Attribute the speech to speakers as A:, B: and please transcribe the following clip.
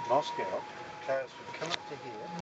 A: mask out, cows would come up to here.